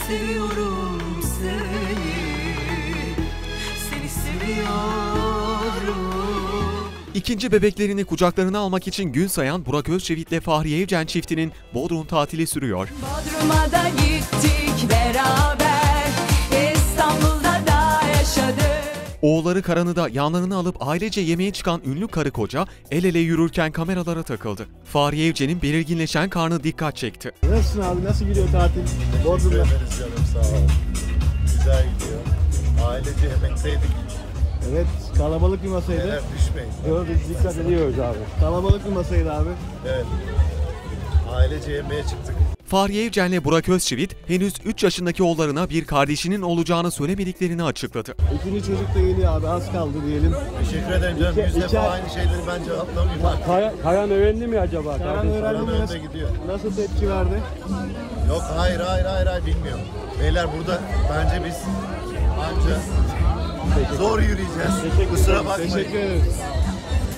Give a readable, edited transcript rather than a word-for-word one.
seviyorum seni, seni seviyorum. İkinci bebeklerini kucaklarına almak için gün sayan Burak Özçivit'le Fahriye Evcen çiftinin Bodrum tatili sürüyor. Bodrum'a da gittik beraber, İstanbul'da da yaşadık. Oğulları Karan'ı da yanlarına alıp ailece yemeğe çıkan ünlü karı koca el ele yürürken kameralara takıldı. Fahriye Evcen'in belirginleşen karnı dikkat çekti. Nasılsın abi? Nasıl gidiyor tatil? Bodrum'da. Ederiz canım, sağ ol. Güzel gidiyor. Ailece yemekteydik. Evet, kalabalık bir masaydı. Evet, düşmeyin. Gördük, dikkat ediyoruz abi. Kalabalık bir masaydı abi. Evet. Ailece yemeğe çıktık. Fahriye Evcen'le Burak Özçivit henüz 3 yaşındaki oğullarına bir kardeşinin olacağını söylemediklerini açıkladı. İkinci çocuk da geliyor abi, az kaldı diyelim. Teşekkür ederim canım. Yüz defa aynı şeyleri ben cevaplamayayım. Kayan öğrendi mi acaba? Karan öğrendi mi? önde gidiyor. Nasıl tepki verdi? Yok, hayır, bilmiyorum. Beyler burada bence biz anca zor yürüyeceğiz. Kusura bakmayın. Teşekkür ederiz.